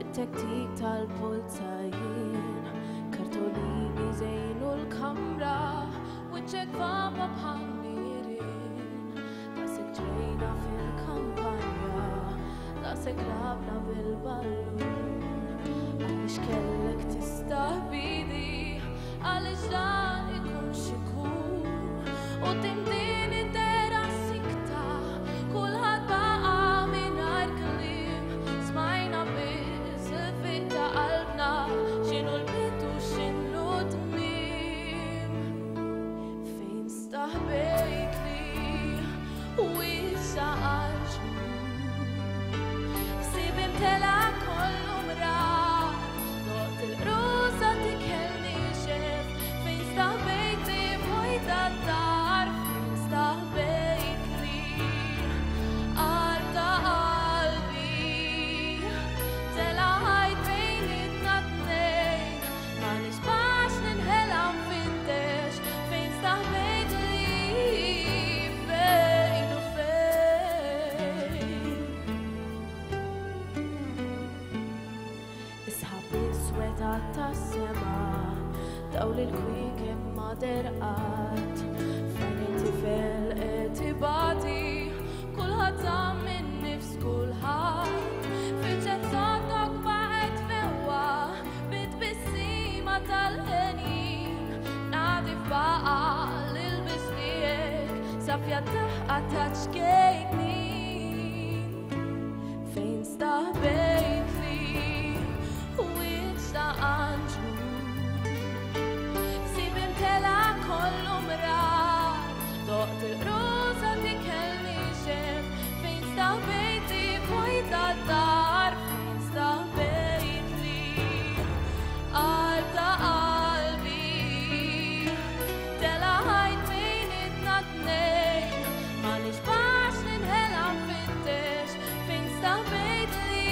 Tektik tal-pulzajin, kartolini zejnu l-kamra, wiċċek fama bħal mirin. Dasek ġejna fil-kampanja, dasek labna bil-ballun. Għalix kellek tistahbidi, għalix dan ikun xikun. U timdini tera sikta, kulħadd baqa mingħajr kliem. Smajna biss il-fiq ta' qalbna, x'inhu l-bidu x'inhu tmiem. Fejn staħbejtli u issa għal-ġnun. Ħsieb imtela kollu mrar, doqt il-ruża tikelni xef. Fejn staħbejtli vojta d-dar, fejn staħbejtli għarta qalbi. Tela ħajt bejnietna tnejn, ma nisbax ninħela nfittex. Fejn staħbejtli, fejn u fejn. Isħab is-sweta tas-sema, dawl il-kwik imma derqat. Fejn it-tifel qed ibati, kulħadd żamm min-nifs kulħadd. Fil-ġezzottok baqgħet fewwa, bit-bissima tal-ħenin. Nadi f'baqa l-ilbis tiegħek, safja taħqa ta' ċkejknin. Fejn staħbejtli u issa għal-ġnun. Ħsieb imtela kollu mrar, doqt il-ruża tikelni xef. Fejn staħbejtli vojta d-dar, fejn staħbejtli għarta qalbi. Tela ħajt bejnietna tnejn, ma nisbax ninħela nfittex. Fejn staħbejtli,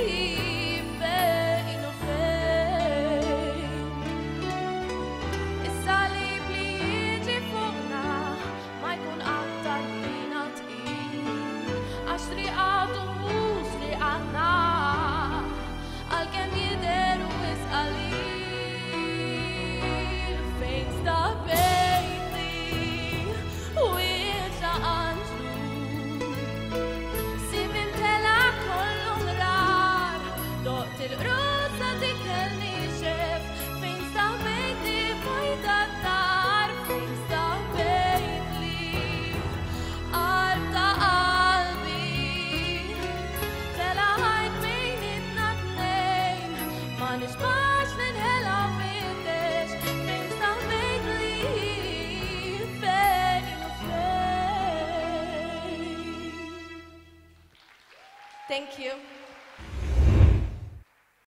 fejn u fejn. Is-salib li jiġi fuqna, ma jkun qatt tal-bina tqil. Għax triqatu mhux triqatna, għalkemm jidher wisq qalil. Fejn staħbejtli u issa għal-ġnun. Ħsieb imtela kollu mrar, doqt il-ruża tikelni xef. Fejn staħbejtli vojta d-dar, fejn staħbejtli għarta qalbi. Tela ħajt bejnietna tnejn, ma nisbax ninħela nfittex. Fejn staħbejtli, fejn u fejn. Thank you.